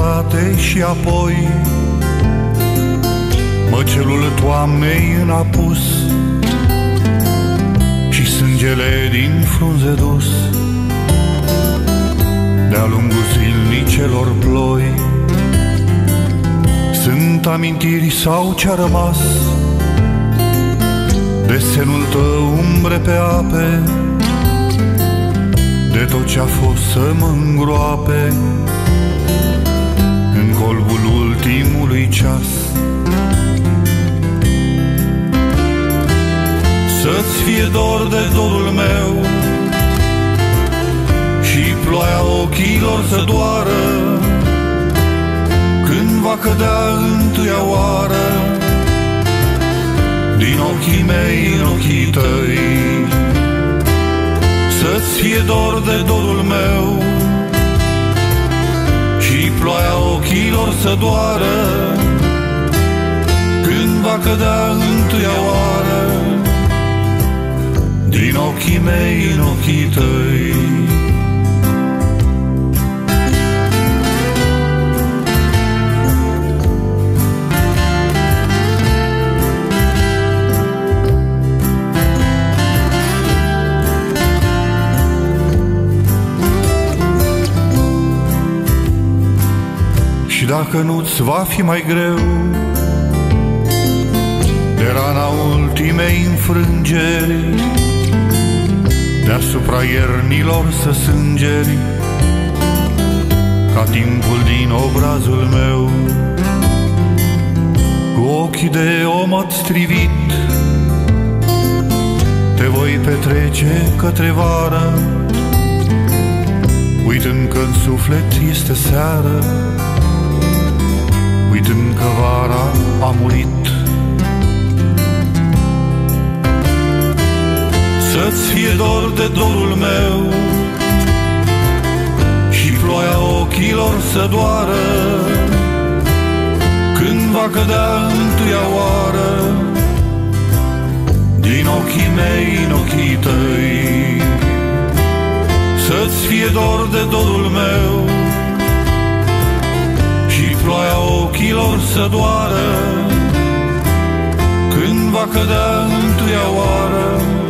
dreptate și apoi măcelul toamnei în apus și sângele din frunze dus de-a lungul zilnicelor ploi. Sunt amintiri sau ce-a rămas desenul tău umbre pe ape, de tot ce-a fost să mă îngroape în colbul ultimului ceas. Să-ți fie dor de dorul meu și ploaia ochilor să doară când va cădea întâia oară din ochii mei în ochii tăi. Să-ți fie dor de dorul meu și ploaia ochilor să doară când va cădea întâia oară din ochii mei în ochii tăi. Și dacă nu-ți va fi mai greu de rana ultimei înfrângeri, deasupra iernilor să sângeri ca timpul din obrazul meu, cu ochii de om ați strivit, te voi petrece către vară, uitând că-n suflet este seară, uitând că vara a murit. Să-ți fie dor de dorul meu și ploaia ochilor să doară când va cădea întâia oară din ochii mei în ochii tăi. Să-ți fie dor de dorul meu și ploaia ochilor să doară când va cădea întâia oară